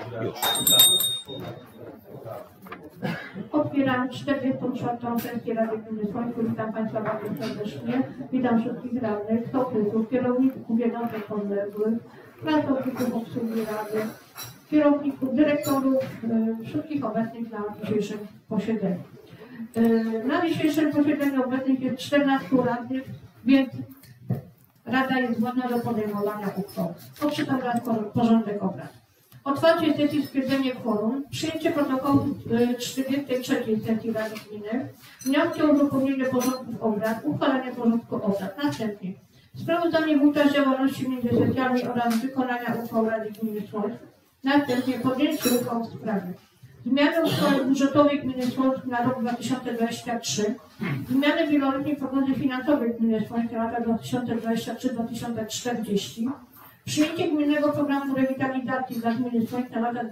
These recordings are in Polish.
Otwieram 44. sesję Rady Gminy Słońsko. Witam Państwa bardzo serdecznie. Witam wszystkich radnych, sołtysów, kierowników jednostek podległych, pracowników obsługi Rady, kierowników, dyrektorów, wszystkich obecnych na dzisiejszym posiedzeniu. Na dzisiejszym posiedzeniu obecnych jest 14 radnych, więc Rada jest zgodna do podejmowania uchwał. Odczytam teraz porządek obrad. Otwarcie sesji, stwierdzenie kworum, przyjęcie protokołu 43. sesji Rady Gminy, wnioski o uzupełnienie porządków obrad, uchwalenie porządku obrad. Następnie sprawozdanie wójta z działalności między sesjami oraz wykonania uchwał Rady Gminy Słońsk. Następnie podjęcie uchwał w sprawie zmiany uchwały budżetowej Gminy Słońsk na rok 2023, zmiany wieloletniej prognozy finansowej Gminy Słońsk na lata 2023-2040, przyjęcie Gminnego Programu Rewitalizacji dla Gminy Słońsk na lata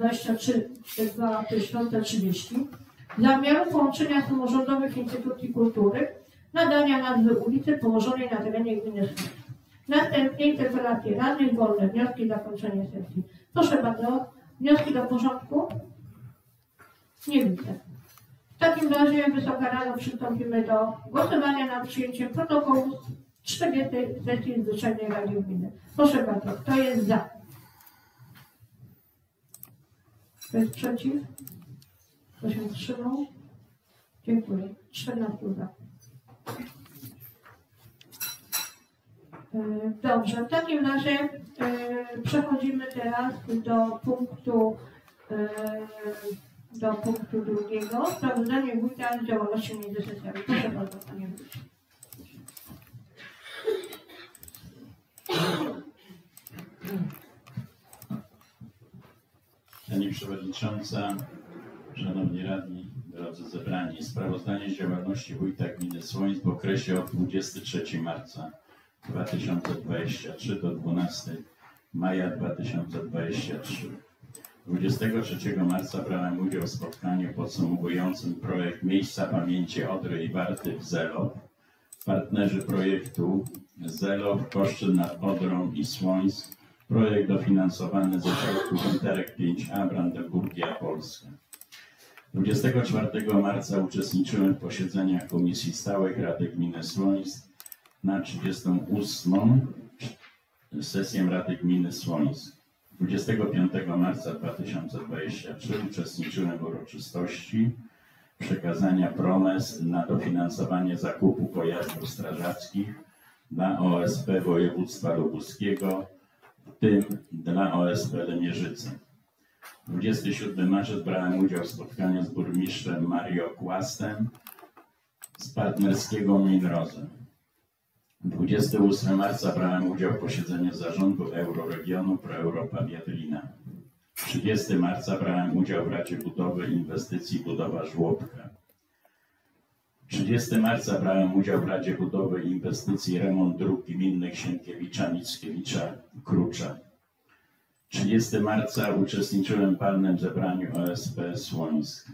2023-2030, zamiaru połączenia samorządowych instytucji kultury, nadania nazwy ulicy położonej na terenie Gminy Słońsk. Następnie interpelacje radnych, wolne wnioski, zakończenie sesji. Proszę bardzo, wnioski do porządku? Nie widzę. W takim razie, Wysoka Rado, przystąpimy do głosowania nad przyjęciem protokołu 40. sesji Zwyczajnej Rady Gminy. Proszę bardzo, kto jest za? Kto jest przeciw? Kto się wstrzymał? Dziękuję. 14 za. Dobrze, w takim razie przechodzimy teraz do punktu drugiego. Sprawozdanie wójta z działalności między sesjami. Proszę bardzo, panie wójcie. Pani Przewodnicząca, Szanowni Radni, drodzy zebrani, sprawozdanie z działalności wójta gminy Słońsk w okresie od 23 marca 2023 do 12 maja 2023. 23 marca brałem udział w spotkaniu podsumowującym projekt Miejsca Pamięci Odry i Warty w Zelow. Partnerzy projektu Zelow, Koszczyn nad Odrą i Słońsk. Projekt dofinansowany ze środków Interreg 5A Brandenburgia Polska. 24 marca uczestniczyłem w posiedzeniach Komisji Stałych Rady Gminy Słońsk na 38. sesję Rady Gminy Słońsk. 25 marca 2023 uczestniczyłem w uroczystości przekazania promes na dofinansowanie zakupu pojazdów strażackich dla OSP województwa lubuskiego, w tym dla OSP Lemierzyce. 27 marzec brałem udział w spotkaniu z burmistrzem Mario Kłastem z partnerskiego Minrozem. 28 marca brałem udział w posiedzeniu zarządu Euroregionu ProEuropa Biedlina. 30 marca brałem udział w Radzie Budowy Inwestycji Budowa Żłobka. 30 marca brałem udział w Radzie Budowy Inwestycji Remont Dróg Gminnych Sienkiewicza, Mickiewicza i Krucza. 30 marca uczestniczyłem w walnym zebraniu OSP Słońsk.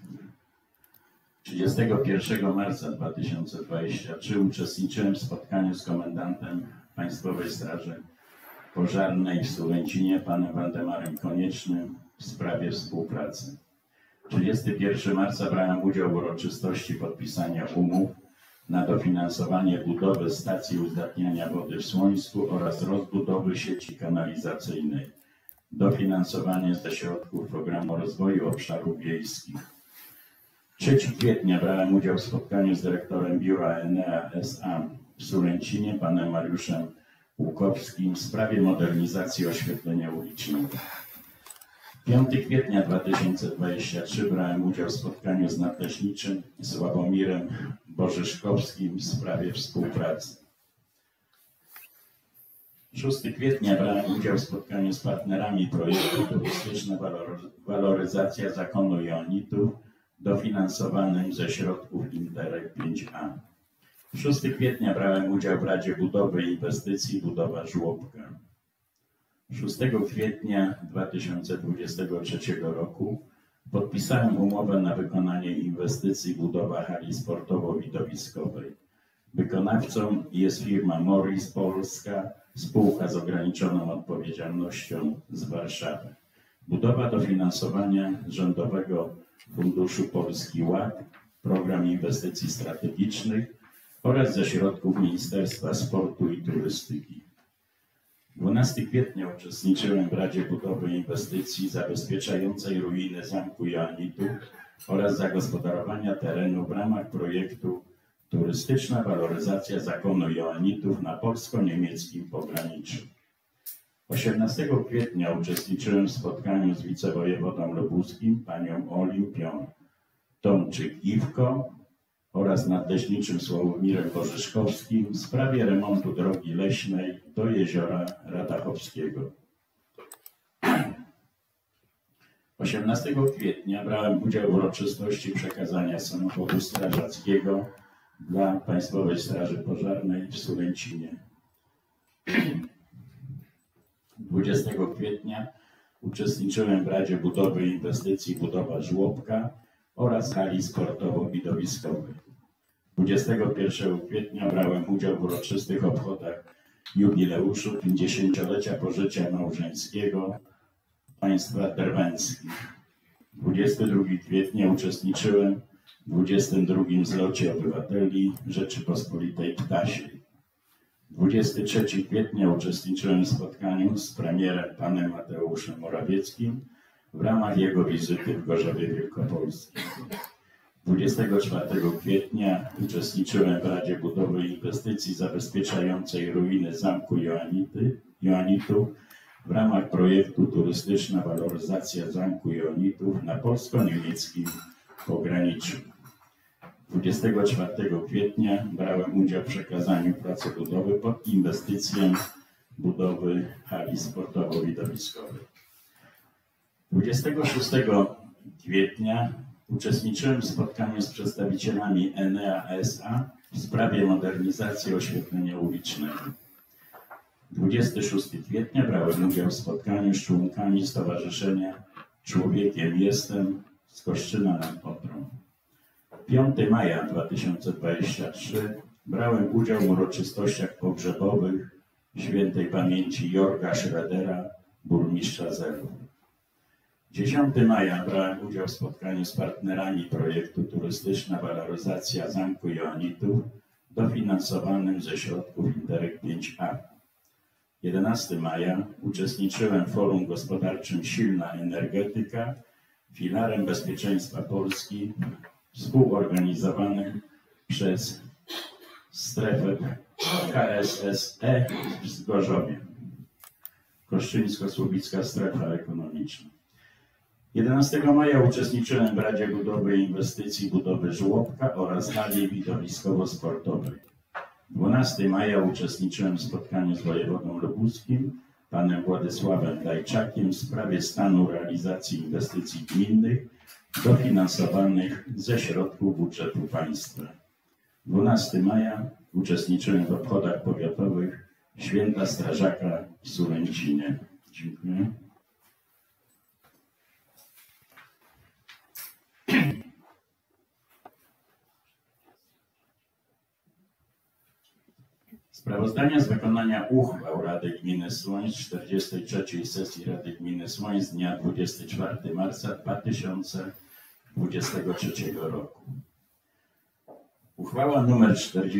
31 marca 2023 uczestniczyłem w spotkaniu z komendantem Państwowej Straży Pożarnej w Sulęcinie, panem Waldemarem Koniecznym, w sprawie współpracy. 31 marca brałem udział w uroczystości podpisania umów na dofinansowanie budowy stacji uzdatniania wody w Słońsku oraz rozbudowy sieci kanalizacyjnej. Dofinansowanie ze środków Programu Rozwoju Obszarów Wiejskich. 3 kwietnia brałem udział w spotkaniu z dyrektorem biura Enea S.A. w Sulęcinie, panem Mariuszem Łukowskim, w sprawie modernizacji oświetlenia ulicznego. 5 kwietnia 2023 brałem udział w spotkaniu z nadleśniczym Sławomirem Bożyszkowskim w sprawie współpracy. 6 kwietnia brałem udział w spotkaniu z partnerami projektu Turystyczna Waloryzacja Zakonu Joannitów, dofinansowanym ze środków Interreg 5A. 6 kwietnia brałem udział w Radzie Budowy Inwestycji Budowa Żłobka. 6 kwietnia 2023 roku podpisałem umowę na wykonanie inwestycji budowa hali sportowo-widowiskowej. Wykonawcą jest firma Morris Polska, spółka z ograniczoną odpowiedzialnością z Warszawy. budowa dofinansowania Rządowego Funduszu Polski Ład, Program Inwestycji Strategicznych oraz ze środków Ministerstwa Sportu i Turystyki. 12 kwietnia uczestniczyłem w Radzie Budowy Inwestycji zabezpieczającej ruiny Zamku Joannitów oraz zagospodarowania terenu w ramach projektu Turystyczna waloryzacja zakonu Joannitów na polsko-niemieckim pograniczu. 18 kwietnia uczestniczyłem w spotkaniu z wicewojewodą lubuskim, panią Olimpią Tomczyk-Iwko oraz nadleśniczym Sławomirem Bożyszkowskim w sprawie remontu drogi leśnej do Jeziora Radachowskiego. 18 kwietnia brałem udział w uroczystości przekazania samochodu strażackiego dla Państwowej Straży Pożarnej w Sulęcinie. 20 kwietnia uczestniczyłem w Radzie Budowy Inwestycji Budowa Żłobka oraz hali sportowo-widowiskowej. 21 kwietnia brałem udział w uroczystych obchodach jubileuszu 50-lecia pożycia małżeńskiego państwa derwęckich. 22 kwietnia uczestniczyłem w 22 zlocie obywateli Rzeczypospolitej Ptasiej. 23 kwietnia uczestniczyłem w spotkaniu z premierem panem Mateuszem Morawieckim w ramach jego wizyty w Gorzowie Wielkopolskim. 24 kwietnia uczestniczyłem w Radzie Budowy Inwestycji zabezpieczającej ruiny Zamku Joannitów w ramach projektu Turystyczna waloryzacja Zamku Joannitów na polsko-niemieckim pograniczu. 24 kwietnia brałem udział w przekazaniu pracy budowy pod inwestycję budowy hali sportowo-widowiskowej. 26 kwietnia uczestniczyłem w spotkaniu z przedstawicielami Enea S.A. w sprawie modernizacji oświetlenia ulicznego. 26 kwietnia brałem udział w spotkaniu z członkami Stowarzyszenia Człowiekiem Jestem z Koszczyna nad Odrą. 5 maja 2023 brałem udział w uroczystościach pogrzebowych świętej pamięci Jorga Schroedera, burmistrza Zelów. 10 maja brałem udział w spotkaniu z partnerami projektu Turystyczna waloryzacja Zamku Joannitów dofinansowanym ze środków Interreg 5A. 11 maja uczestniczyłem w forum gospodarczym Silna Energetyka, filarem bezpieczeństwa Polski, współorganizowanym przez strefę KSSE w Gorzowie, Koszczyńsko-Słubicka Strefa Ekonomiczna. 11 maja uczestniczyłem w Radzie Budowy Inwestycji Budowy Żłobka oraz hali widowiskowo-sportowej. 12 maja uczestniczyłem w spotkaniu z wojewodą lubuskim, panem Władysławem Dajczakiem w sprawie stanu realizacji inwestycji gminnych dofinansowanych ze środków budżetu państwa. 12 maja uczestniczyłem w obchodach powiatowych Święta Strażaka w Sulęcinie. Dziękuję. Sprawozdania z wykonania uchwał Rady Gminy Słoń z 43. sesji Rady Gminy Słoń z dnia 24 marca 2023 roku. Uchwała nr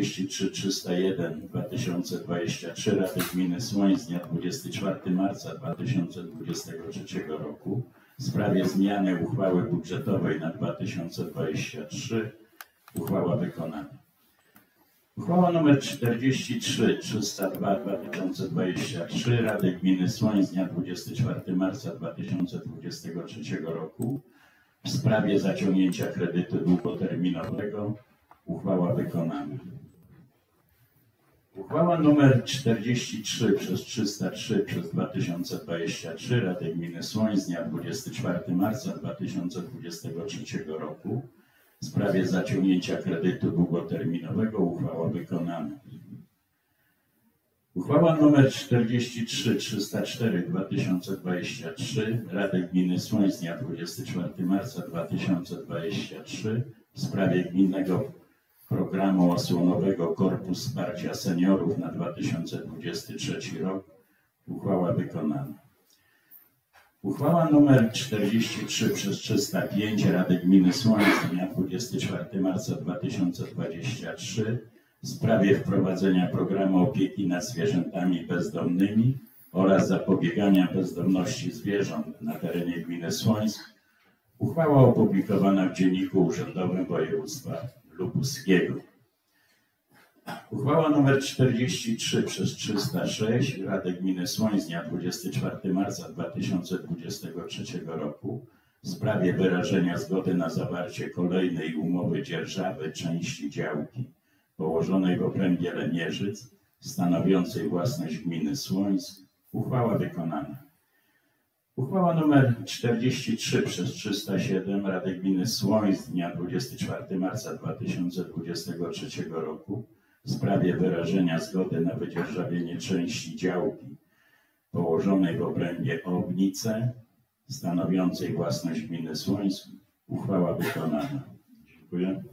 43301/2023 Rady Gminy Słoń z dnia 24 marca 2023 roku w sprawie zmiany uchwały budżetowej na 2023. Uchwała wykonana. Uchwała nr 43302/2023 Rady Gminy Słoń z dnia 24 marca 2023 roku w sprawie zaciągnięcia kredytu długoterminowego. Uchwała wykonana. Uchwała nr 43/303/2023 Rady Gminy Słoń z dnia 24 marca 2023 roku w sprawie zaciągnięcia kredytu długoterminowego. Uchwała wykonana. Uchwała nr 43/304/2023 Rady Gminy Słoń z dnia 24 marca 2023 w sprawie gminnego programu osłonowego Korpus Wsparcia Seniorów na 2023 rok. Uchwała wykonana. Uchwała nr 43/305 Rady Gminy Słoń z dnia 24 marca 2023 w sprawie wprowadzenia programu opieki nad zwierzętami bezdomnymi oraz zapobiegania bezdomności zwierząt na terenie gminy Słońsk. Uchwała opublikowana w Dzienniku Urzędowym Województwa Lubuskiego. Uchwała nr 43/306 Rady Gminy Słoń z dnia 24 marca 2023 roku w sprawie wyrażenia zgody na zawarcie kolejnej umowy dzierżawy części działki położonej w obrębie Lenierzyc, stanowiącej własność gminy Słońsk. Uchwała wykonana. Uchwała nr 43/307 Rady Gminy Słoń z dnia 24 marca 2023 roku w sprawie wyrażenia zgody na wydzierżawienie części działki położonej w obrębie Obnice, stanowiącej własność gminy Słońsk. Uchwała wykonana. Dziękuję.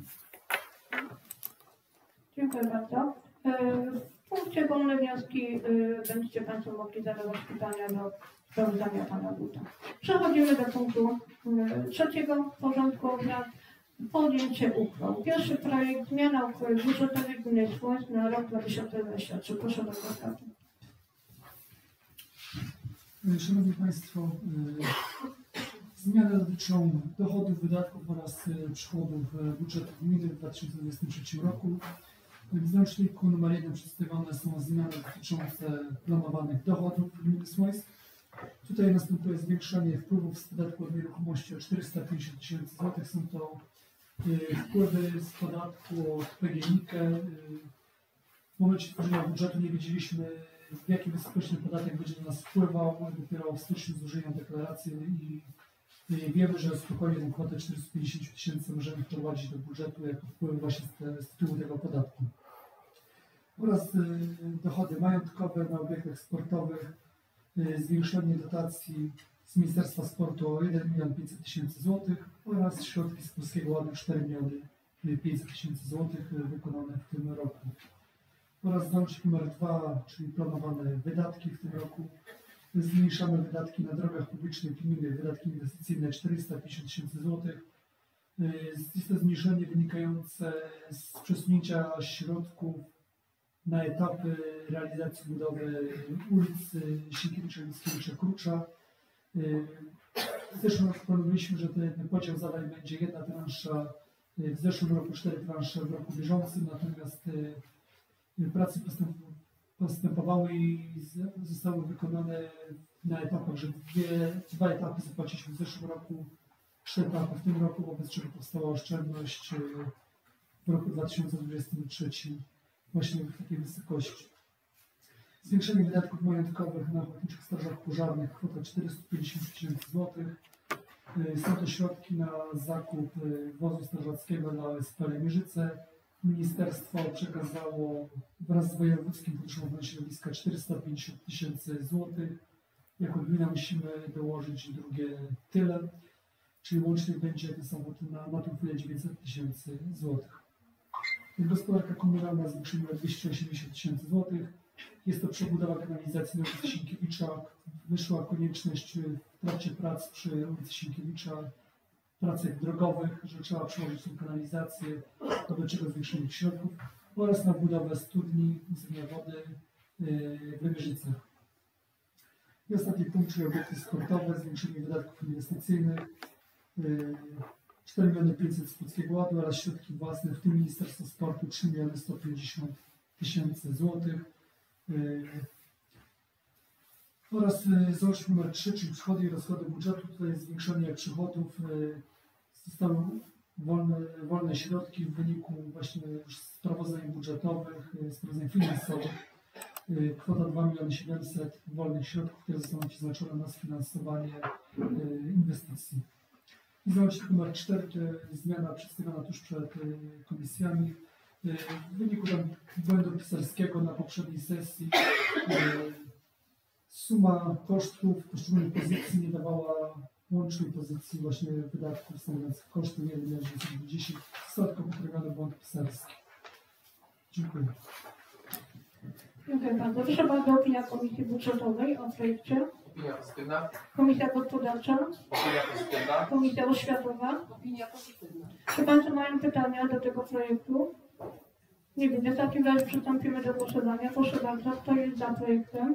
Dziękuję bardzo. W punkcie wolne wnioski będziecie Państwo mogli zadawać pytania do sprawozdania Pana Wójta. Przechodzimy do punktu trzeciego porządku obrad. Podjęcie uchwał. Pierwszy projekt zmiana uchwały budżetowej gminy Słońsk na rok 2023. Proszę bardzo. Szanowni Państwo, zmiany dotyczą dochodów, wydatków oraz przychodów budżetu gminy w 2023 roku. W załączniku nr 1 przedstawione są zmiany dotyczące planowanych dochodów gminy Słońsk. Tutaj następuje zwiększenie wpływów z podatku od nieruchomości o 450 000 zł. Są to wpływy z podatku od PGNiG. W momencie tworzenia budżetu nie wiedzieliśmy, w jakiej wysokości ten podatek będzie do nas wpływał. Dopiero w styczniu złożyłem deklarację i wiemy, że spokojnie tę kwotę 450 000 możemy wprowadzić do budżetu jako wpływy właśnie z tytułu tego podatku. Oraz dochody majątkowe na obiektach sportowych, zwiększenie dotacji z Ministerstwa Sportu o 1 500 000 zł oraz środki z Polskiego Ładu 4 500 000 zł wykonane w tym roku. Oraz załącznik nr 2, czyli planowane wydatki w tym roku. Zmniejszamy wydatki na drogach publicznych gminy, wydatki inwestycyjne 450 000 zł. Jest to zmniejszenie wynikające z przesunięcia środków na etapy realizacji budowy ulic Sienkiewicza, Mickiewicza, Krucza. W zeszłym roku planowaliśmy, że ten podział zadań będzie jedna transza, w zeszłym roku 4 transze w roku bieżącym, natomiast prace postępowały i zostały wykonane na etapach, że dwa etapy zapłaciliśmy w zeszłym roku, 4 etapy w tym roku, wobec czego powstała oszczędność w roku 2023 właśnie w takiej wysokości. Zwiększenie wydatków majątkowych na ochotniczych strażach pożarnych kwota 450 000 zł. Są to środki na zakup wozu strażackiego dla OSP Lenierzyce. Ministerstwo przekazało wraz z Wojewódzkim Funduszem Ochrony Środowiska 450 000 zł. Jako gmina musimy dołożyć drugie tyle, czyli łącznie będzie ten samochód na tą chwilę 900 000 zł. Gospodarka komunalna zwiększyła 280 000 zł. Jest to przebudowa kanalizacji na ulicy Sienkiewicza. Wyszła konieczność w trakcie prac przy ulicy Sienkiewicza, pracach drogowych, że trzeba przełożyć tę kanalizację, wobec czego zwiększenie środków oraz na budowę studni zbiornika wody w Lenierzycach. I ostatni punkt, czyli obiekty sportowe, zwiększenie wydatków inwestycyjnych, 4 500 000 z Polskiego Ładu oraz środki własne, w tym Ministerstwo Sportu 3 150 000 zł. Oraz załącznik nr 3, czyli przychody i rozchody budżetu. Tutaj jest zwiększenie przychodów. Zostały wolne środki w wyniku właśnie już sprawozdań budżetowych, sprawozdań finansowych. Kwota 2 700 000 wolnych środków, które zostaną przeznaczone na sfinansowanie inwestycji. I załącznik nr 4 to zmiana przedstawiona tuż przed komisjami. W wyniku błędu pisarskiego na poprzedniej sesji suma kosztów poszczególnych pozycji nie dawała łącznej pozycji właśnie wydatków stanowiących koszty 1 910 000. Został tylko poprawiony błąd pisarski. Dziękuję. Dziękuję bardzo. Proszę bardzo, opinia Komisji Budżetowej o projekcie. Opinia pozytywna. Komisja Gospodarcza, Opinia pozytywna. Komisja Oświatowa. Opinia pozytywna. Czy Państwo mają pytania do tego projektu? Nie widzę. W takim razie przystąpimy do głosowania. Proszę bardzo, kto jest za projektem?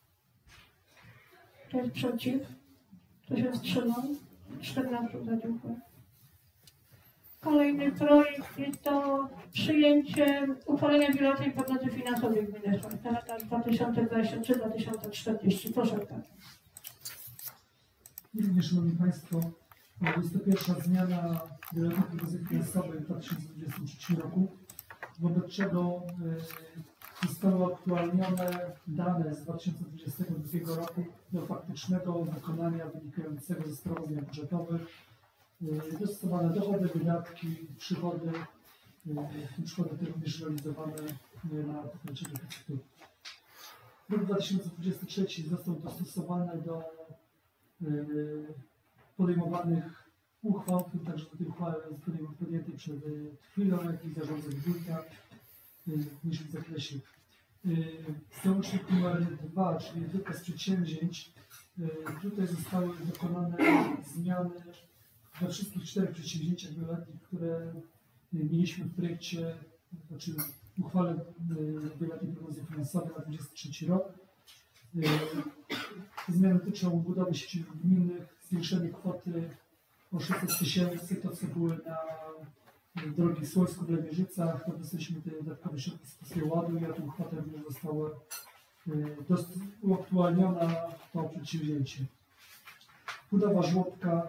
Kto jest przeciw? Kto się wstrzymał? 14 za, dziękuję. Kolejny projekt jest to przyjęcie uchwalenia wieloletniej prognozy finansowej gminy Sołtyn na lata 2023-2040. Proszę bardzo. Również, Szanowni Państwo, jest to pierwsza zmiana wieloletniej prognozy finansowej w 2023 roku, wobec czego zostały aktualnione dane z 2022 roku do faktycznego wykonania wynikającego ze sprawozdań budżetowych, dostosowane dochody, wydatki, przychody, w tym przychody te również realizowane na pokrycie deficytu. Rok 2023 został dostosowany do podejmowanych uchwał, w tym także do tej uchwały podjętej przed chwilą, jak i zarządzeń wójta w mniejszym zakresie. Załącznik numer 2, czyli wykaz przedsięwzięć. Tutaj zostały dokonane zmiany we wszystkich 4 przedsięwzięciach wieloletnich, które mieliśmy w projekcie, znaczy w uchwale wieloletniej prognozy finansowej na 2023 rok. Te zmiany dotyczą budowy sieci dróg gminnych, zwiększenie kwoty o 600 tysięcy, to co były na drogi w Słońsku, w Lemierzycach, to dostaliśmy te dodatkowe środki z Polskiego Ładu i o tą kwotę również została uaktualniona to przedsięwzięcie. Budowa żłobka,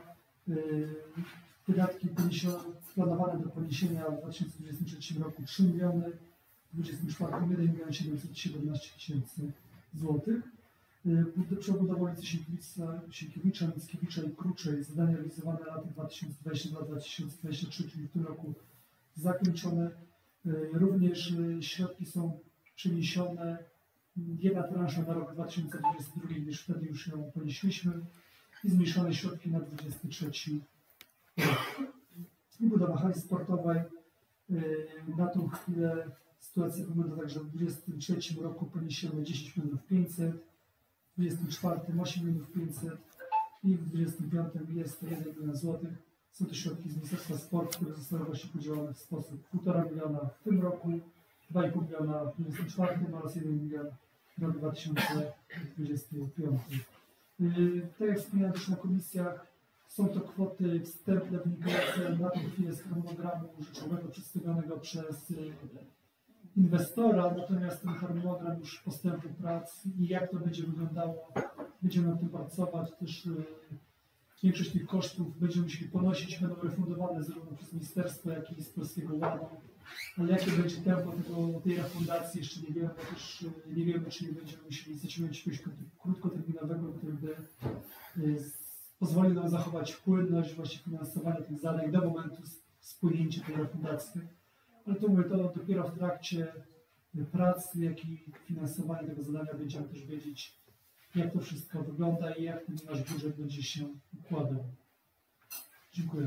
wydatki planowane do poniesienia w 2023 roku 3 miliony, w 2024 1 milion 717 tysięcy złotych. Przebudowa ulicy Sienkiewicza, Mickiewicza i Kruczej, zadania realizowane na lata 2022-2023, czyli w tym roku zakończone. Również środki są przeniesione, jedna transza na rok 2022, gdyż wtedy już ją ponieśliśmy, i zmniejszone środki na 2023 rok. I budowa hali sportowej. Na tą chwilę sytuacja wygląda tak, że w 2023 roku poniesiemy 10 milionów 500, w 2024 8 milionów 500 i w 2025 jest to 1 milion złotych. Są to środki z Ministerstwa Sportu, które zostały właśnie podzielone w sposób 1,5 miliona w tym roku, 2,5 miliona w 2024 oraz 1 milion w roku 2025. Tak jak wspomniałem też na komisjach, są to kwoty wstępne wynikające na tą chwilę z harmonogramu rzeczowego przedstawionego przez inwestora, natomiast ten harmonogram już postępu prac i jak to będzie wyglądało, będziemy nad tym pracować. Też większość tych kosztów będziemy musieli ponosić, będą refundowane zarówno przez ministerstwo, jak i z Polskiego Ładu. Ale jakie będzie tempo tej refundacji jeszcze nie wiemy, bo też nie wiemy, czy nie będziemy musieli zaciągnąć jakiegoś krótkoterminowego, który by pozwolił nam zachować płynność właśnie finansowania tych zadań do momentu spłynięcia tej refundacji. Ale to mówię, to dopiero w trakcie pracy, jak i finansowania tego zadania będziemy też wiedzieć, jak to wszystko wygląda i jak ten nasz budżet będzie się układał. Dziękuję.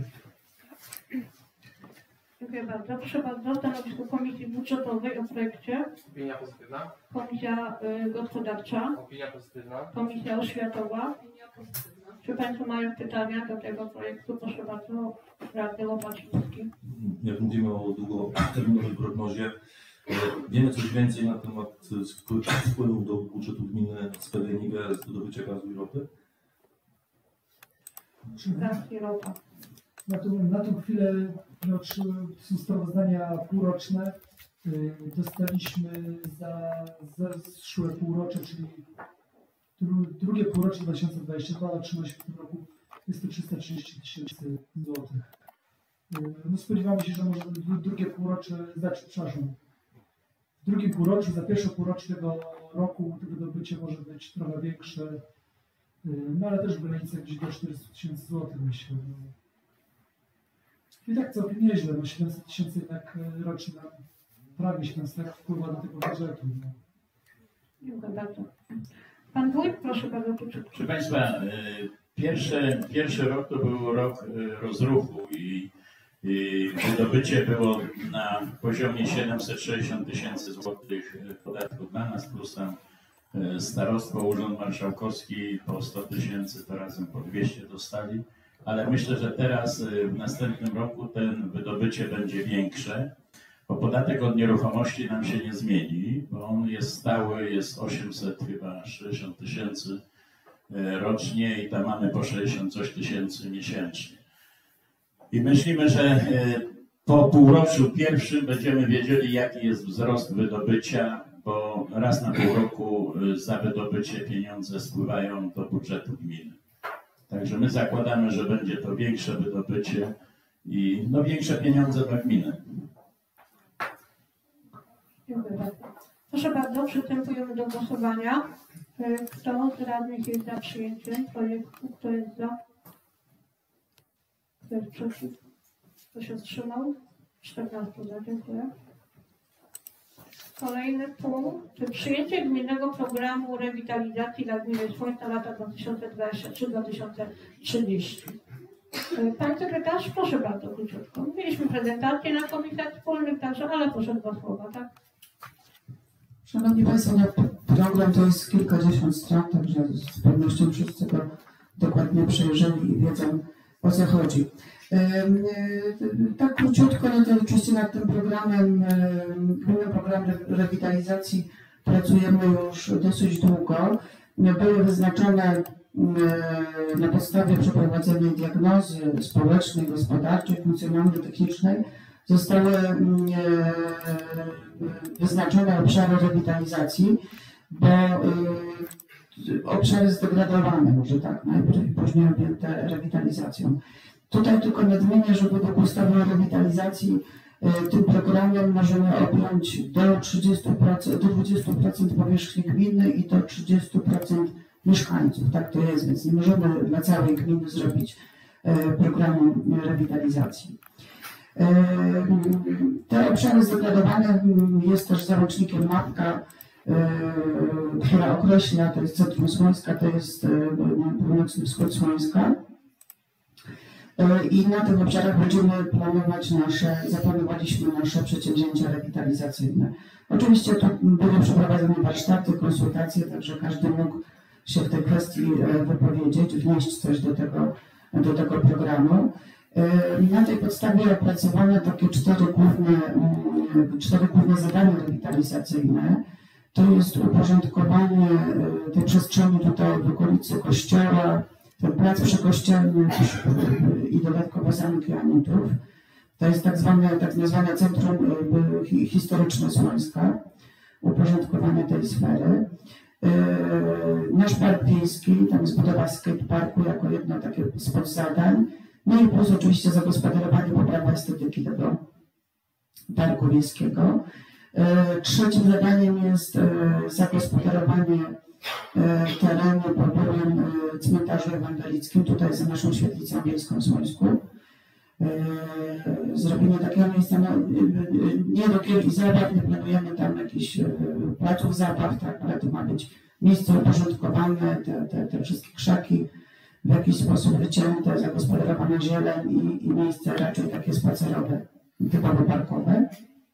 Dziękuję bardzo. Proszę bardzo, stanowisko Komisji Budżetowej o projekcie. Opinia pozytywna. Komisja Gospodarcza. Opinia pozytywna. Komisja Oświatowa. Opinia pozytywna. Czy Państwo mają pytania do tego projektu? Proszę bardzo, Radny Łopaciński. Jak mówimy o długoterminowej prognozie, wiemy coś więcej na temat wpływów do budżetu gminy z PGNiG z wydobycia gazu i ropy? Gaz i ropa. Na tą chwilę są sprawozdania półroczne. Dostaliśmy za zeszłe półrocze, czyli drugie półrocze 2022, otrzymaliśmy w tym roku jest to 330 tysięcy złotych. No spodziewamy się, że może drugie półrocze, przepraszam, w drugim półroczu, za pierwsze półrocze tego roku to wydobycie może być trochę większe, no ale też w granicach gdzieś do 400 tysięcy złotych, myślę. I tak całkiem nieźle, bo 700 tysięcy jednak rocznie nam, prawie 700 wpływa do tego budżetu. No. Dziękuję bardzo. Pan Wójt, proszę bardzo. Proszę Państwa, pierwszy rok to był rok rozruchu i wydobycie było na poziomie 760 tysięcy złotych podatku dla nas, plus tam Starostwo, Urząd Marszałkowski po 100 tysięcy, to razem po 200 dostali, ale myślę, że teraz w następnym roku ten wydobycie będzie większe, bo podatek od nieruchomości nam się nie zmieni, bo on jest stały, jest 860 tysięcy rocznie i tam mamy po 60 coś tysięcy miesięcznie. I myślimy, że po półroczu pierwszym będziemy wiedzieli, jaki jest wzrost wydobycia, bo raz na pół roku za wydobycie pieniądze spływają do budżetu gminy. Także my zakładamy, że będzie to większe wydobycie i większe pieniądze dla gminy. Dziękuję bardzo. Proszę bardzo, przystępujemy do głosowania. Kto z radnych jest za przyjęciem projektu? Kto jest za? Kto jest przeciw? Kto się wstrzymał? 14 za. Dziękuję. Kolejny punkt. Przyjęcie gminnego programu rewitalizacji dla gminy Słoń na lata 2023-2030. Pan sekretarz, proszę bardzo króciutko. Mieliśmy prezentację na komisjach wspólnych także, ale proszę 2 słowa, tak? Szanowni Państwo, program to jest kilkadziesiąt stron, także z pewnością wszyscy go dokładnie przejrzeli i wiedzą, o co chodzi. Tak króciutko, no to oczywiście nad tym programem, gminnym programem rewitalizacji pracujemy już dosyć długo. Były wyznaczone na podstawie przeprowadzonej diagnozy społecznej, gospodarczej, funkcjonalnej, technicznej, zostały wyznaczone obszary rewitalizacji, bo obszary zdegradowane, może tak, najpierw później objęte rewitalizacją. Tutaj tylko nadmienię, że według ustawy o rewitalizacji tym programem możemy objąć do 30%, do 20% powierzchni gminy i do 30% mieszkańców. Tak to jest, więc nie możemy dla całej gminy zrobić programu rewitalizacji. Te obszary zdegradowane jest też załącznikiem mapka, która określa, to jest centrum Słońska, to jest północny wschód Słońska. I na tych obszarach będziemy zaplanowaliśmy nasze przedsięwzięcia rewitalizacyjne. Oczywiście tu były przeprowadzone warsztaty, konsultacje, także każdy mógł się w tej kwestii wypowiedzieć, wnieść coś do tego programu. Na tej podstawie opracowano takie 4 główne zadania rewitalizacyjne. To jest uporządkowanie tej przestrzeni tutaj w okolicy kościoła, ten plac przykościelny i dodatkowo zamek Joannitów. To jest tak zwane centrum historyczne Słońska, uporządkowanie tej sfery. Nasz park wiejski, tam jest budowa skateparku jako jedno takie z podzadań. No i plus oczywiście zagospodarowanie, poprawa estetyki tego parku wiejskiego. Trzecim zadaniem jest zagospodarowanie terenu po byłym cmentarzu ewangelickim, tutaj za naszą świetlicą wiejską w Słońsku. Zrobienie takiego miejsca, nie do gier i zabaw, nie planujemy tam jakichś placów zabaw, tak, ale to ma być miejsce uporządkowane, te wszystkie krzaki w jakiś sposób wycięte, zagospodarowana zieleń i miejsce raczej takie spacerowe, typowo parkowe.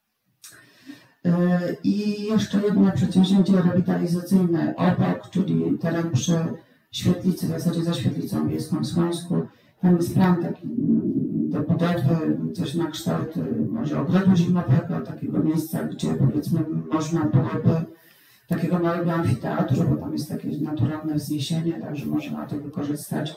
I jeszcze jedno przedsięwzięcie rewitalizacyjne obok, czyli teren przy świetlicy, w zasadzie za świetlicą wiejską w Słońsku. Tam jest plan taki do budowy, coś na kształt może ogrodu zimowego, takiego miejsca, gdzie powiedzmy można byłoby takiego małego amfiteatru, bo tam jest takie naturalne wzniesienie, także można to wykorzystać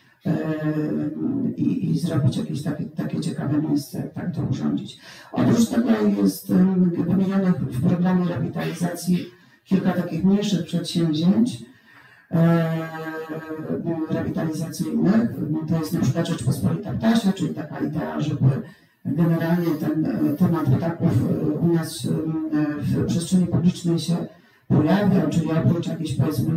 i zrobić jakieś takie ciekawe miejsce, tak to urządzić. Oprócz tego jest wymienionych w programie rewitalizacji kilka takich mniejszych przedsięwzięć rewitalizacyjnych. To jest na przykład Rzeczpospolita Ptasia, czyli taka idea, żeby generalnie ten temat ptaków u nas w przestrzeni publicznej się pojawiał, czyli oprócz jakiejś powiedzmy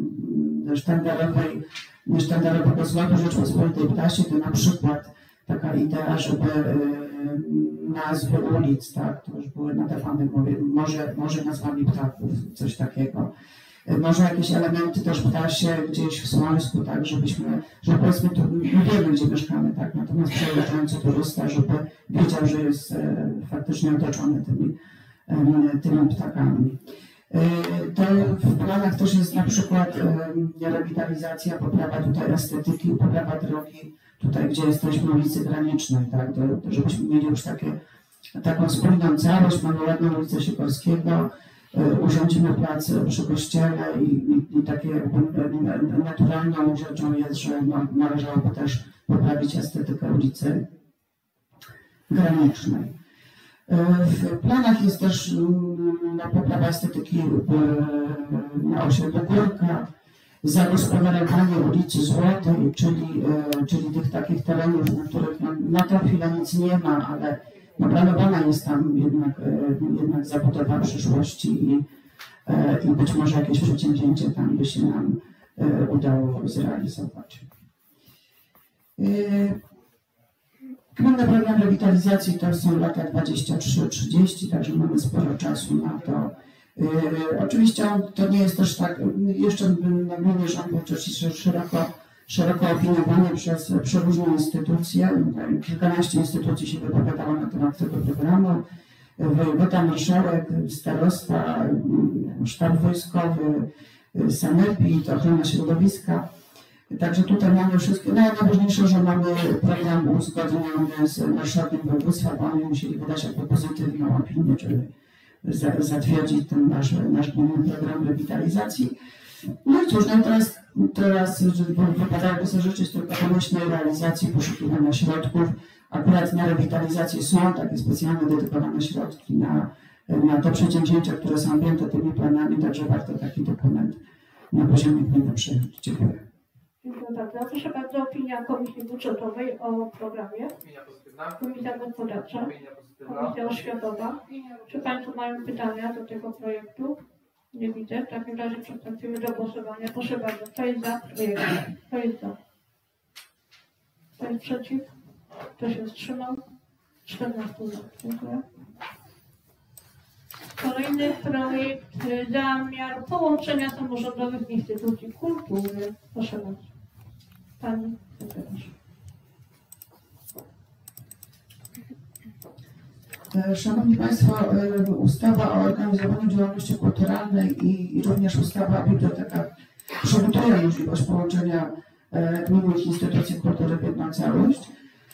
sztandarowego złotu Rzeczpospolitej Ptasiej, to na przykład taka idea, żeby nazwy ulic, tak, to już były nadawane, mówię, może nazwami ptaków, coś takiego. Może jakieś elementy też ptasie gdzieś w Słońsku, tak, że powiedzmy tu nie wiemy, gdzie mieszkamy, tak, natomiast przejeżdżający turysta, żeby wiedział, że jest faktycznie otoczony tymi ptakami. To w planach też jest na przykład rewitalizacja, poprawa tutaj estetyki, poprawa drogi, tutaj gdzie jesteśmy, ulicy Granicznej, tak, żebyśmy mieli już taką spójną całość. Mamy ładną ulicę Sikorskiego, urządzimy plac przy kościele i takie naturalną rzeczą jest, że należałoby też poprawić estetykę ulicy Granicznej. W planach jest też poprawa estetyki na osiedlu Górka, zagospodarowanie ulicy Złotej, czyli tych takich terenów, na których na tę chwilę nic nie ma, ale planowana jest tam jednak zabudowa przyszłości i być może jakieś przedsięwzięcie tam by się nam udało zrealizować. Gminny program rewitalizacji to są lata 23-30, także mamy sporo czasu na to. Oczywiście to nie jest też tak, jeszcze na gminie rząd był oczywiście szeroko opiniowany przez przeróżne instytucje. Kilkanaście instytucji się wypowiadało na temat tego programu. Wojewoda, marszałek, starostwa, sztab wojskowy, sanepid, ochrona środowiska. Także tutaj mamy wszystkie, najważniejsze, że mamy program uzgodniony z marszałkiem województwa, bo oni musieli wydać jakby pozytywną opinię, czyli zatwierdzić ten nasz gminny program rewitalizacji. No i cóż, teraz wypadałoby sobie życzyć tylko pomyślnej realizacji, poszukiwania środków. Akurat na rewitalizację są takie specjalne dedykowane środki na te przedsięwzięcia, które są objęte tymi planami, także warto taki dokument na poziomie gminy przyjąć. Dziękuję. Dziękuję bardzo. Proszę bardzo, opinia Komisji Budżetowej o programie. Opinia pozytywna. Komisja Gospodarcza. Opinia pozytywna. Komisja Oświatowa. Czy Państwo mają pytania do tego projektu? Nie widzę. W takim razie przystąpimy do głosowania. Proszę bardzo. Kto jest za projektem? Kto jest za? Kto jest przeciw? Kto się wstrzymał? 14 za. Dziękuję. Kolejny projekt, zamiar połączenia samorządowych instytucji kultury. Proszę bardzo. Pani sekretarz. Szanowni Państwo, ustawa o organizowaniu działalności kulturalnej i również ustawa o bibliotekach przewiduje możliwość połączenia gminnych instytucji kultury w jedną całość.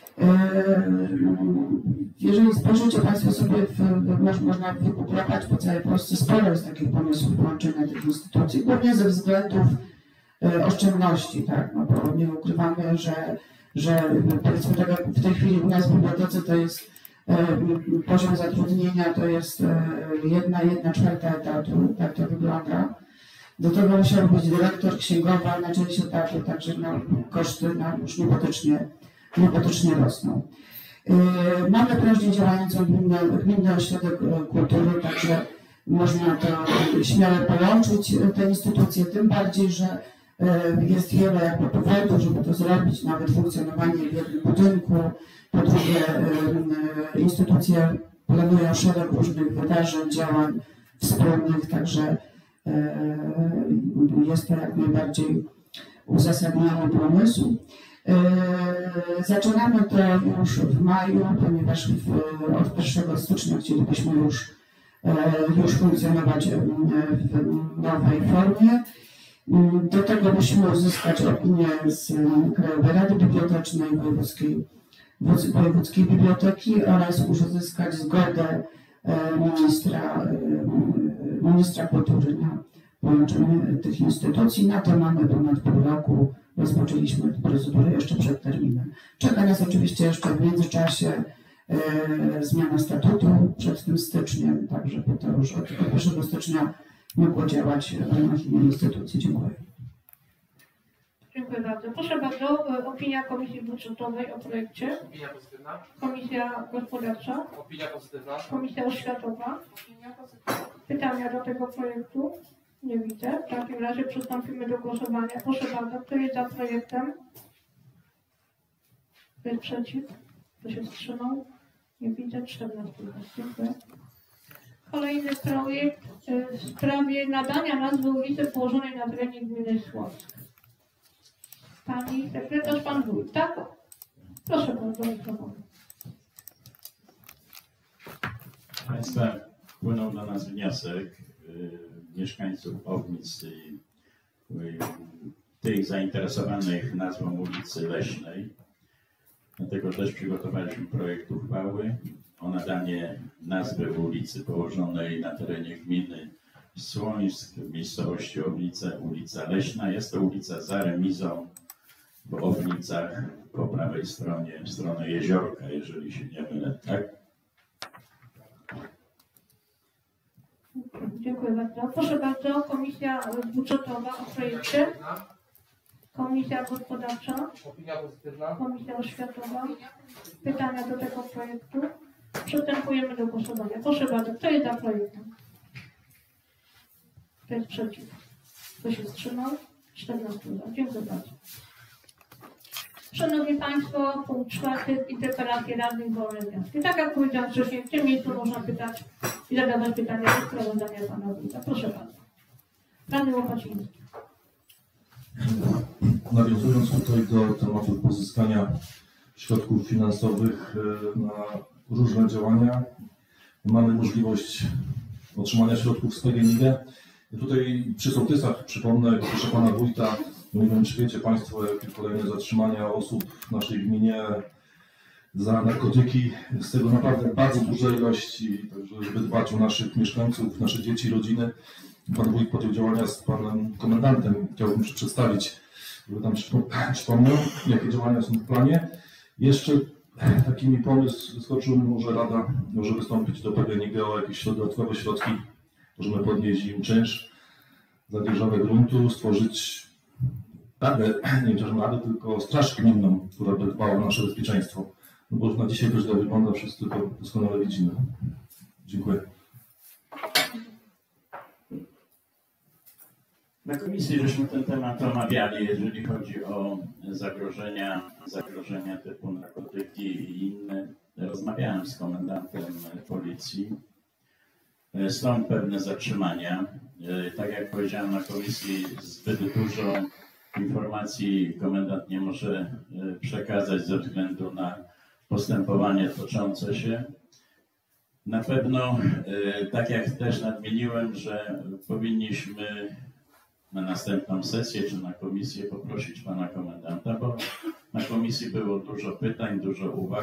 Jeżeli spojrzycie Państwo sobie, można wygooglować po całej Polsce, sporo jest takich pomysłów połączenia tych instytucji, głównie ze względów oszczędności, tak, no bo nie ukrywamy, że powiedzmy tak jak w tej chwili u nas w bibliotece to jest poziom zatrudnienia to jest 1/4 etatu, tak to wygląda. Do tego musiał być dyrektor, księgowa na część etatu, także koszty już niebotycznie rosną. Mamy prężnie działającą gminny ośrodek kultury, także można to śmiało połączyć te instytucje, tym bardziej, że jest wiele powodów, żeby to zrobić, nawet funkcjonowanie w jednym budynku. Po drugie, instytucje planują szereg różnych wydarzeń, działań wspólnych, także jest to jak najbardziej uzasadniony pomysł. Zaczynamy to już w maju, ponieważ od 1 stycznia chcielibyśmy już funkcjonować w nowej formie. Do tego musimy uzyskać opinię z Krajowej Rady Bibliotecznej, Wojewódzkiej Biblioteki oraz uzyskać zgodę ministra kultury na połączenie tych instytucji. Na to mamy ponad pół roku. Rozpoczęliśmy procedurę jeszcze przed terminem. Czeka nas oczywiście jeszcze w międzyczasie zmiana statutu przed tym styczniem, także po to już od 1 stycznia mogło działać w ramach innej instytucji. Dziękuję. Dziękuję bardzo. Proszę bardzo, opinia Komisji Budżetowej o projekcie. Opinia pozytywna. Komisja Gospodarcza. Opinia pozytywna. Komisja Oświatowa. Opinia pozytywna. Pytania do tego projektu? Nie widzę. W takim razie przystąpimy do głosowania. Proszę bardzo, kto jest za projektem? Kto jest przeciw? Kto się wstrzymał? Nie widzę. 14. Dziękuję. Kolejny projekt w sprawie nadania nazwy ulicy położonej na terenie gminy Słowsk. Pani sekretarz, pan wójt, tak? Proszę bardzo, mikrofon. Państwa, wpłynął do nas wniosek mieszkańców Ognic i tych zainteresowanych nazwą ulicy Leśnej. Dlatego też przygotowaliśmy projekt uchwały o nadanie nazwy ulicy położonej na terenie gminy Słońsk w miejscowości Ognice, ulica Leśna. Jest to ulica za remizą w Ognicach po prawej stronie, w stronę jeziorka, jeżeli się nie mylę, tak? Dziękuję bardzo. Proszę bardzo, Komisja Budżetowa o projekcie. Komisja Gospodarcza. Opinia pozytywna. Komisja Oświatowa. Pytania do tego projektu. Przystępujemy do głosowania. Proszę bardzo, kto jest za projektem? Kto jest przeciw? Kto się wstrzymał? 14 za. Dziękuję bardzo. Szanowni Państwo, punkt 4. Interpelacje radnych wolne wnioski. Tak jak powiedziałam wcześniej, w tym miejscu można pytać i zadawać pytania do sprawozdania Pana Wójta. Proszę bardzo. Radny Łopaciński. Nawiązując tutaj do tematu pozyskania środków finansowych na różne działania, mamy możliwość otrzymania środków z PGNiG. Tutaj przy sołtysach, przypomnę, proszę Pana Wójta, nie wiem, czy wiecie Państwo, jakie kolejne zatrzymania osób w naszej gminie za narkotyki. Z tego naprawdę bardzo duże ilości, także żeby dbać o naszych mieszkańców, nasze dzieci, rodziny. Pan Wójt podjął działania z Panem Komendantem. Chciałbym się przedstawić, żeby tam przypomniał, jakie działania są w planie. Jeszcze taki mi pomysł wyskoczył, może Rada może wystąpić do PGNiG o jakieś dodatkowe środki. Możemy podnieść im czynsz za dzierżawę gruntu, stworzyć radę, nie wiem, radę, tylko straż gminną, która by dbała o nasze bezpieczeństwo. No bo na dzisiaj to źle wygląda, wszyscy to doskonale widzimy. Dziękuję. Na komisji żeśmy ten temat omawiali, jeżeli chodzi o zagrożenia typu narkotyki i inne. Rozmawiałem z komendantem policji. Są pewne zatrzymania. Tak jak powiedziałem na komisji, zbyt dużo informacji komendant nie może przekazać ze względu na postępowanie toczące się. Na pewno, tak jak też nadmieniłem, że powinniśmy na następną sesję czy na komisję poprosić pana komendanta, bo na komisji było dużo pytań, dużo uwag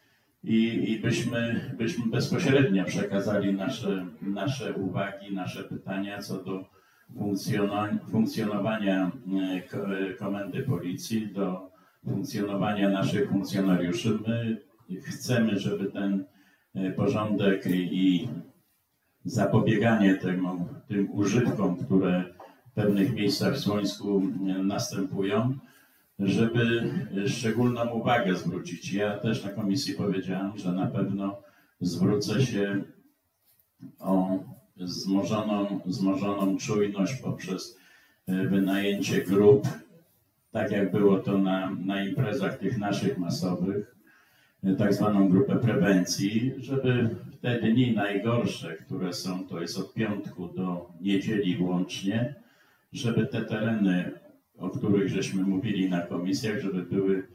i byśmy bezpośrednio przekazali nasze uwagi, nasze pytania co do funkcjonowania komendy policji, do funkcjonowania naszych funkcjonariuszy. My chcemy, żeby ten porządek i zapobieganie tym użytkom, które w pewnych miejscach w Słońsku następują, żeby szczególną uwagę zwrócić. Ja też na komisji powiedziałem, że na pewno zwrócę się o wzmożoną czujność poprzez wynajęcie grup, tak jak było to na imprezach tych naszych masowych, tak zwaną grupę prewencji, żeby w te dni najgorsze, które są, to jest od piątku do niedzieli włącznie, żeby te tereny, o których żeśmy mówili na komisjach, żeby były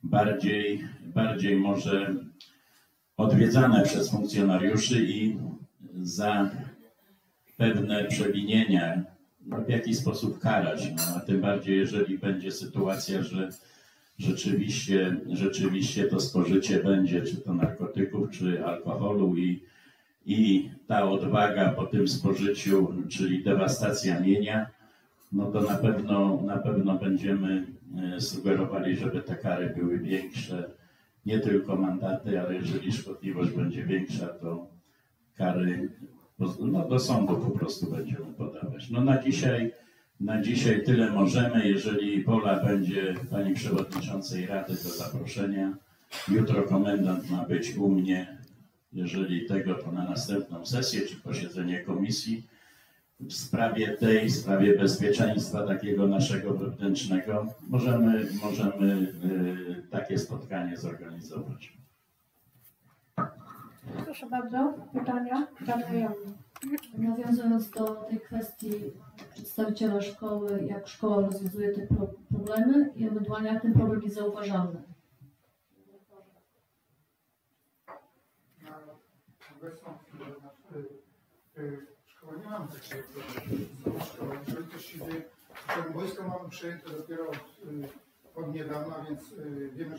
bardziej może odwiedzane przez funkcjonariuszy i za pewne przewinienia w jakiś sposób karać. No, a tym bardziej, jeżeli będzie sytuacja, że rzeczywiście to spożycie będzie, czy to narkotyków, czy alkoholu i ta odwaga po tym spożyciu, czyli dewastacja mienia, no to na pewno będziemy sugerowali, żeby te kary były większe, nie tylko mandaty, ale jeżeli szkodliwość będzie większa, to kary do sądu po prostu będziemy podawać. No na dzisiaj tyle możemy. Jeżeli wola będzie pani przewodniczącej Rady do zaproszenia, jutro komendant ma być u mnie. Jeżeli tego, to na następną sesję czy posiedzenie komisji w sprawie bezpieczeństwa takiego naszego wewnętrznego możemy takie spotkanie zorganizować. Proszę bardzo, pytania? Nawiązując do tej kwestii przedstawiciela szkoły, jak szkoła rozwiązuje te problemy i ewentualnie jak ten problem jest zauważalny. Na obecną chwilę szkoły nie mamy takiego szkoły. Jeżeli coś się dzieje, to wojsko mamy przejęte dopiero od niedawna, więc wiemy,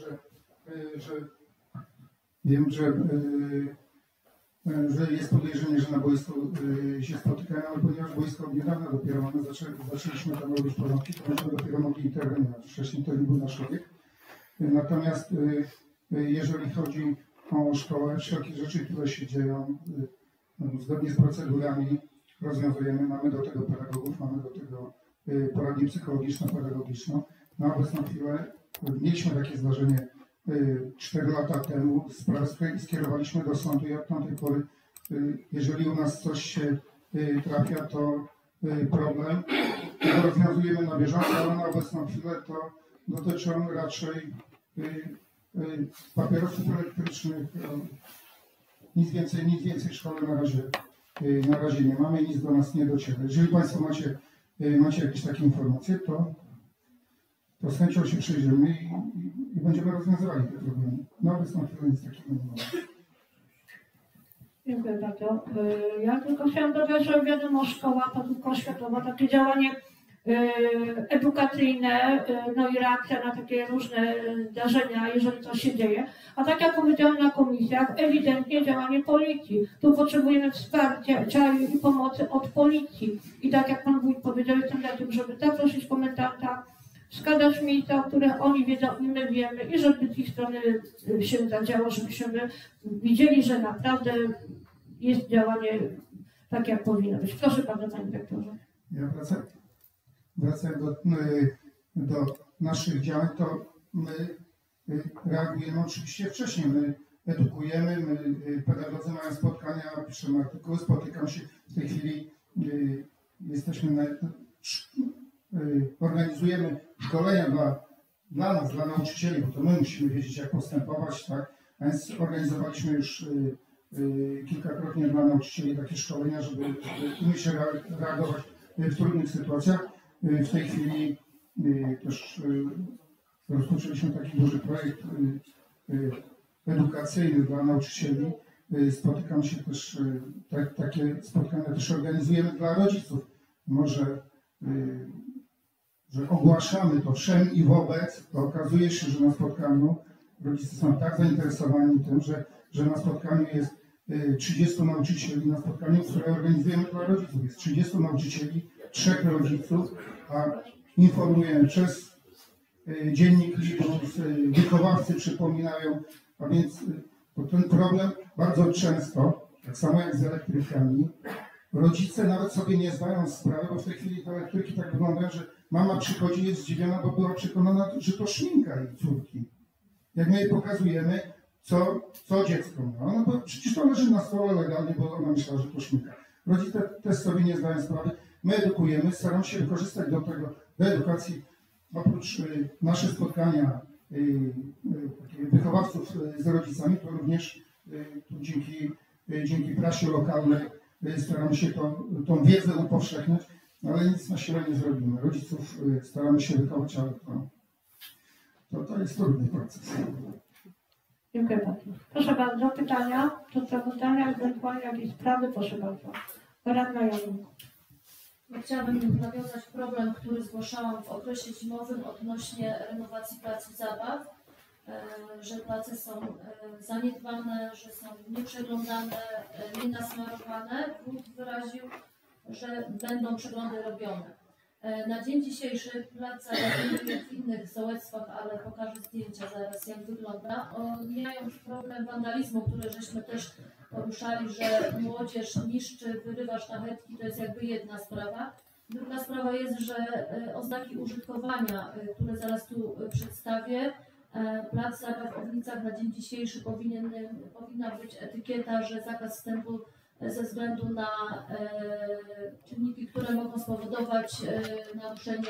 że jest podejrzenie, że na boisku się spotykają, ale ponieważ boisko od niedawna dopiero mamy, zaczęliśmy tam robić porządki, to będziemy dopiero mogli interweniować. Wcześniej to nie był nasz obiekt. Natomiast jeżeli chodzi o szkołę, wszelkie rzeczy, które się dzieją, zgodnie z procedurami rozwiązujemy. Mamy do tego pedagogów, mamy do tego poradnię psychologiczno-pedagogiczną. Na obecną chwilę mieliśmy takie zdarzenie 4 lata temu, sprawę skierowaliśmy do sądu i od tamtej pory, jeżeli u nas coś się trafia, to problem, to rozwiązujemy na bieżąco, ale na obecną chwilę to dotyczą raczej papierosów elektrycznych. Nic więcej szkoły na razie nie mamy i nic do nas nie dociera. Jeżeli Państwo macie jakieś takie informacje, to z chęcią się przyjrzymy i będziemy rozwiązywali te problemy. Na obecną chwilę nic takiego nie ma. Dziękuję bardzo. Ja tylko chciałam dodać, że wiadomo, szkoła to tylko oświatowa, takie działanie edukacyjne, no i reakcja na takie różne zdarzenia, jeżeli coś się dzieje. A tak jak powiedziałam na komisjach, ewidentnie działanie policji. Tu potrzebujemy wsparcia i pomocy od policji. I tak jak Pan Wójt powiedział, jestem za tym, żeby zaprosić komendanta, wskazać miejsca, o których oni wiedzą i my wiemy, i żeby z ich strony się zadziało, żebyśmy widzieli, że naprawdę jest działanie tak, jak powinno być. Proszę bardzo, Panie Dyrektorze. Ja wracając do naszych działań, to my reagujemy oczywiście wcześniej. My edukujemy, pedagodzy mają spotkania, piszemy artykuły, spotykam się w tej chwili, organizujemy szkolenia dla nas, dla nauczycieli, bo to my musimy wiedzieć, jak postępować, tak? A więc organizowaliśmy już kilkakrotnie dla nauczycieli takie szkolenia, żeby umieć reagować w trudnych sytuacjach. W tej chwili też rozpoczęliśmy taki duży projekt edukacyjny dla nauczycieli. Spotykam się też, takie spotkania też organizujemy dla rodziców. Może, że ogłaszamy to wszem i wobec, to okazuje się, że na spotkaniu rodzice są tak zainteresowani tym, że na spotkaniu jest 30 nauczycieli, na spotkaniu, które organizujemy dla rodziców. Jest 30 nauczycieli, 3 rodziców, a informujemy przez dziennik liczb, wychowawcy przypominają, a więc ten problem bardzo często, tak samo jak z elektrykami, rodzice nawet sobie nie zdają sprawy, bo w tej chwili te elektryki tak wyglądają, że mama przychodzi, jest zdziwiona, bo była przekonana, że to szminka jej córki. Jak my jej pokazujemy, co dziecko ma, no bo przecież to leży na stole legalnie, bo ona myślała, że to szminka. Rodzice też sobie nie zdają sprawy. My edukujemy, staramy się wykorzystać do edukacji, oprócz naszych spotkania wychowawców z rodzicami, to również dzięki prasie lokalnej staramy się tą wiedzę upowszechniać, ale nic na siłę nie zrobimy. Rodziców staramy się wychować, ale to jest trudny proces. Dziękuję bardzo. Proszę bardzo, pytania do sprawozdania, ewentualnie jakieś sprawy, proszę bardzo. Radna Januk. Ja chciałabym nawiązać problem, który zgłaszałam w okresie zimowym odnośnie renowacji placów zabaw, że place są zaniedbane, że są nieprzeglądane, nienasmarowane. Wójt wyraził, że będą przeglądy robione. Na dzień dzisiejszy plac zabaw w innych sołectwach, ale pokażę zdjęcia zaraz, jak wygląda. Mijają problem wandalizmu, który żeśmy też poruszali, że młodzież niszczy, wyrywa sztachetki, to jest jakby jedna sprawa. Druga sprawa jest, że oznaki użytkowania, które zaraz tu przedstawię, plac zabaw w Ownicach na dzień dzisiejszy powinna być etykieta, że zakaz wstępu ze względu na czynniki, które mogą spowodować naruszenie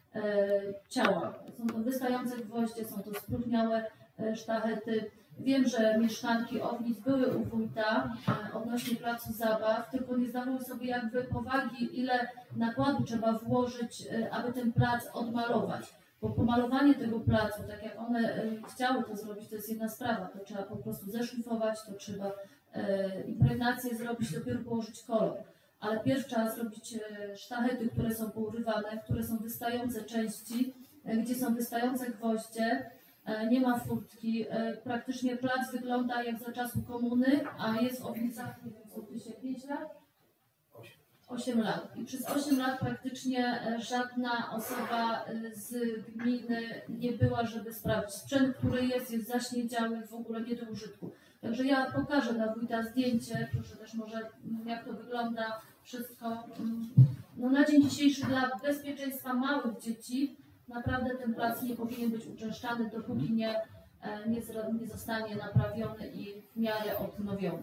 ciała. Są to wystające gwoździe, są to spróchniałe sztachety. Wiem, że mieszkanki Ownic były u wójta odnośnie placu zabaw, tylko nie zdawały sobie jakby powagi, ile nakładu trzeba włożyć, aby ten plac odmalować. Bo pomalowanie tego placu, tak jak one chciały to zrobić, to jest jedna sprawa. To trzeba po prostu zeszlifować, to trzeba impregnację zrobić, dopiero położyć kolor. ale pierw trzeba zrobić sztachety, które są pourywane, które są wystające części, gdzie są wystające gwoździe, nie ma furtki. Praktycznie plac wygląda jak za czasu komuny, a jest w Ownicach, nie wiem, co tu się 5 lat? 8 lat. I przez 8 lat praktycznie żadna osoba z gminy nie była, żeby sprawdzić. Sprzęt, który jest zaśniedziały, w ogóle nie do użytku. Także ja pokażę dla wójta zdjęcie, proszę też może jak to wygląda wszystko. No na dzień dzisiejszy dla bezpieczeństwa małych dzieci naprawdę ten plac nie powinien być uczęszczany, dopóki nie zostanie naprawiony i w miarę odnowiony.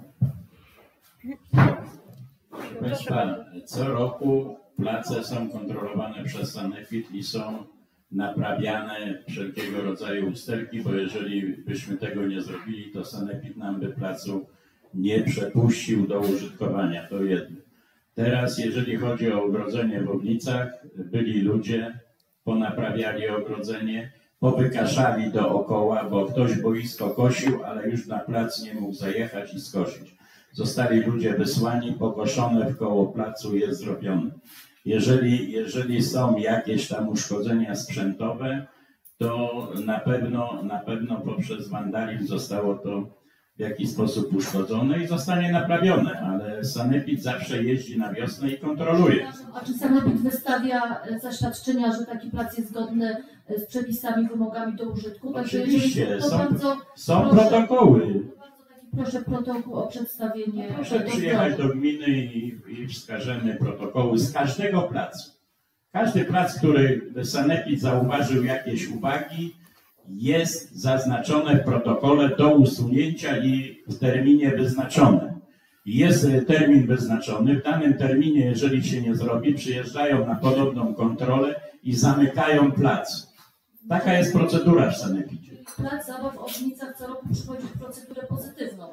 Proszę Państwa, co roku place są kontrolowane przez sanepid i są naprawiane wszelkiego rodzaju usterki, bo jeżeli byśmy tego nie zrobili, to sanepid nam by placu nie przepuścił do użytkowania. To jedno. Teraz, jeżeli chodzi o ogrodzenie w Ownicach, byli ludzie, ponaprawiali ogrodzenie, powykaszali dookoła, bo ktoś boisko kosił, ale już na plac nie mógł zajechać i skosić. Zostali ludzie wysłani, pokoszone wkoło placu, jest zrobione. Jeżeli są jakieś tam uszkodzenia sprzętowe, to na pewno poprzez wandalizm zostało to w jakiś sposób uszkodzone i zostanie naprawione, ale sanepid zawsze jeździ na wiosnę i kontroluje. A czy sanepid wystawia zaświadczenia, że taki plac jest zgodny z przepisami, wymogami do użytku? Oczywiście, są proszę, protokoły. Proszę protokół o przedstawienie. Proszę przyjechać do gminy i wskażemy protokoły z każdego placu. Każdy plac, który sanepid zauważył jakieś uwagi, jest zaznaczone w protokole do usunięcia i w terminie wyznaczonym. Jest termin wyznaczony. W danym terminie, jeżeli się nie zrobi, przyjeżdżają na podobną kontrolę i zamykają plac. Taka jest procedura w sanepidzie. Plac zabaw w Ownicach co roku przychodzi w procedurę pozytywną.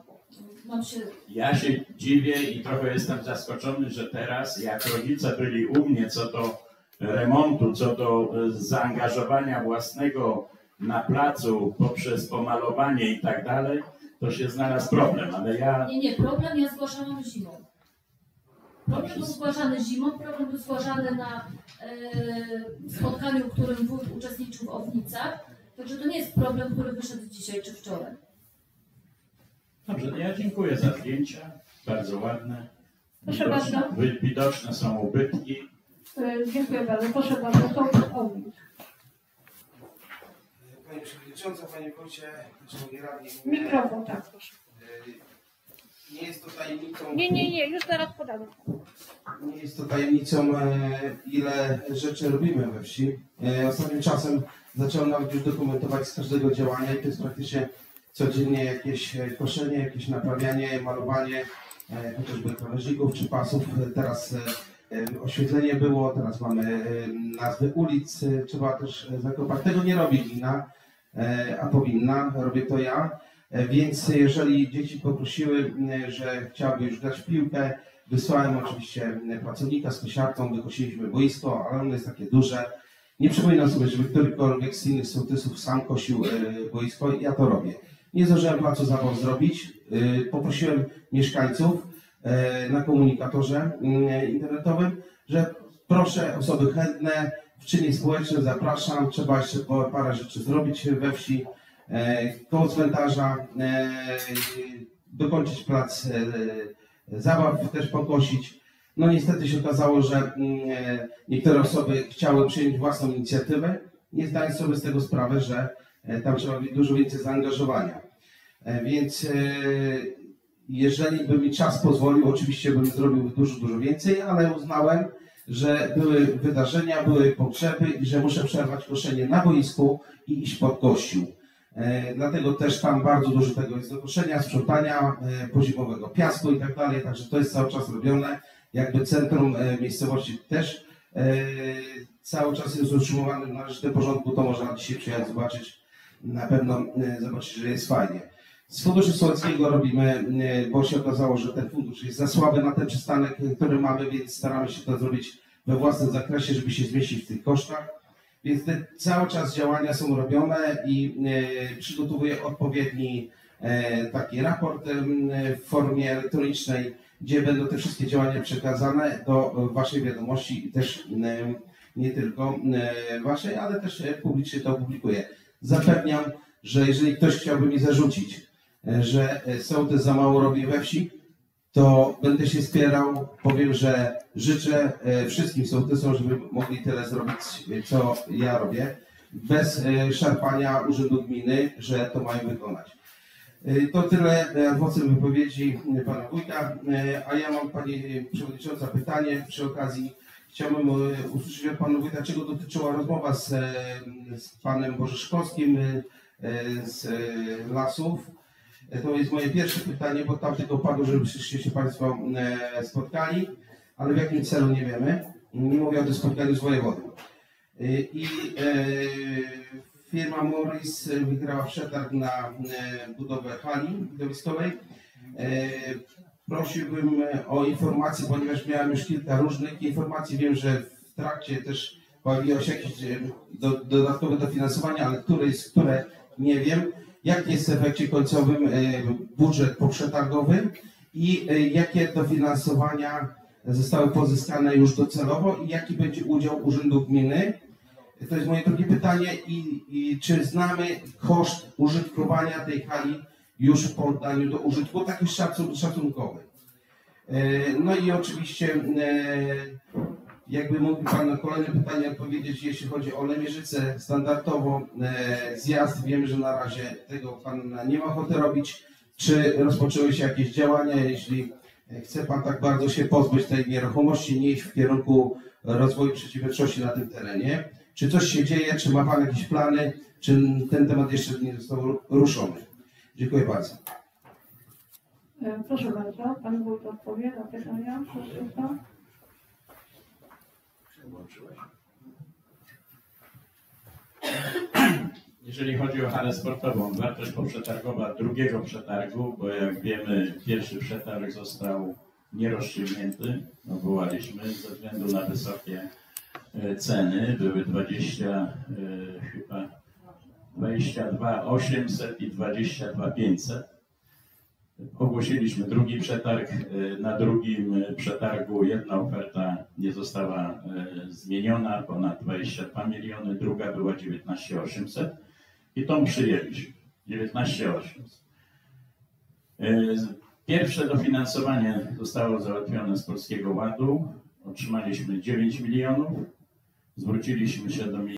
Ja się dziwię i trochę jestem zaskoczony, że teraz, jak rodzice byli u mnie co do remontu, co do zaangażowania własnego na placu poprzez pomalowanie i tak dalej, to się znalazł problem, ale ja... Nie, problem ja zgłaszałam zimą. Problem był zgłaszany zimą, problem był zgłaszany na spotkaniu, w którym wójt uczestniczył w Ownicach. Także to nie jest problem, który wyszedł dzisiaj czy wczoraj. Dobrze, ja dziękuję za zdjęcia, bardzo ładne. Proszę bardzo. Widoczne są ubytki. Dziękuję bardzo. Proszę bardzo, to Ownic. Pani Przewodnicząca, Panie Wójcie, Członkowie Radni. Mikrofon, tak, proszę. Nie jest to tajemnicą. Nie, już zaraz podamy. Nie jest to tajemnicą, ile rzeczy robimy we wsi. Ostatnim czasem zacząłem nawet już dokumentować z każdego działania i to jest praktycznie codziennie jakieś koszenie, jakieś naprawianie, malowanie, chociażby krawężników czy pasów. Teraz oświetlenie było, teraz mamy nazwy ulic, trzeba też zakopać. Tego nie robi gmina, a powinna, robię to ja. Więc jeżeli dzieci poprosiły, że chciałyby już grać w piłkę, wysłałem oczywiście pracownika z kosiarką, wykosiliśmy boisko, ale ono jest takie duże. Nie przypominam sobie, żeby którykolwiek z innych sołtysów sam kosił boisko, ja to robię. Nie zdążyłem placu zabaw zrobić, poprosiłem mieszkańców na komunikatorze internetowym, że proszę osoby chętne, w czynie społecznym zapraszam, trzeba jeszcze parę rzeczy zrobić we wsi, koło cmentarza, dokończyć plac zabaw, też pokosić. No niestety się okazało, że niektóre osoby chciały przyjąć własną inicjatywę, nie zdając sobie z tego sprawy, że tam trzeba dużo więcej zaangażowania. Więc jeżeli by mi czas pozwolił, oczywiście bym zrobił dużo więcej, ale uznałem, że były wydarzenia, były potrzeby i że muszę przerwać koszenie na boisku i iść pod kościół. Dlatego też tam bardzo dużo tego jest do koszenia, sprzątania, pozimowego piasku i tak dalej, także to jest cały czas robione. Jakby centrum miejscowości też cały czas jest utrzymywany w należytym porządku, to można dzisiaj przyjechać zobaczyć, na pewno zobaczyć, że jest fajnie. Z funduszu sołeckiego robimy, bo się okazało, że ten fundusz jest za słaby na ten przystanek, który mamy, więc staramy się to zrobić we własnym zakresie, żeby się zmieścić w tych kosztach. Więc te cały czas działania są robione i przygotowuję odpowiedni taki raport w formie elektronicznej, gdzie będą te wszystkie działania przekazane do Waszej wiadomości i też nie tylko Waszej, ale też publicznie to opublikuję. Zapewniam, że jeżeli ktoś chciałby mi zarzucić, że sołtys za mało robi we wsi, to będę się spierał. Powiem, że życzę wszystkim sołtysom, żeby mogli tyle zrobić, co ja robię, bez szarpania urzędu gminy, że to mają wykonać. To tyle owocem wypowiedzi pana wójta, a ja mam, pani przewodnicząca, pytanie przy okazji. Chciałbym usłyszeć od pana wójta, czego dotyczyła rozmowa z panem Bożyszkowskim z Lasów. To jest moje pierwsze pytanie, bo tam tylko padło, żebyście się państwo spotkali, ale w jakim celu nie wiemy. Nie mówię o tym spotkaniu z wojewodą. I firma Morris wygrała przetarg na budowę hali widowiskowej. Prosiłbym o informacje, ponieważ miałem już kilka różnych informacji. Wiem, że w trakcie też pojawiło się jakieś dodatkowe dofinansowania, ale które nie wiem. Jaki jest w efekcie końcowym budżet poprzetargowy i jakie dofinansowania zostały pozyskane już docelowo i jaki będzie udział Urzędu Gminy? To jest moje drugie pytanie. I czy znamy koszt użytkowania tej hali już po oddaniu do użytku, taki szacunkowy? No i oczywiście jakby mógł Pan na kolejne pytanie odpowiedzieć, jeśli chodzi o Lemierzyce, standardowo zjazd, wiemy, że na razie tego Pan nie ma ochoty robić. Czy rozpoczęły się jakieś działania, jeśli chce Pan tak bardzo się pozbyć tej nieruchomości, nie iść w kierunku rozwoju przedsiębiorczości na tym terenie? Czy coś się dzieje, czy ma Pan jakieś plany, czy ten temat jeszcze nie został ruszony? Dziękuję bardzo. Proszę bardzo, Pan wójt odpowie na pytania. Jeżeli chodzi o halę sportową, wartość poprzetargowa drugiego przetargu, bo jak wiemy, pierwszy przetarg został nierozstrzygnięty, odwołaliśmy ze względu na wysokie ceny, były 22 800 i 22 500. Ogłosiliśmy drugi przetarg. Na drugim przetargu jedna oferta nie została zmieniona, ponad 22 miliony, druga była 19 800 i tą przyjęliśmy, 19 800. Pierwsze dofinansowanie zostało załatwione z Polskiego Ładu, otrzymaliśmy 9 milionów, zwróciliśmy się do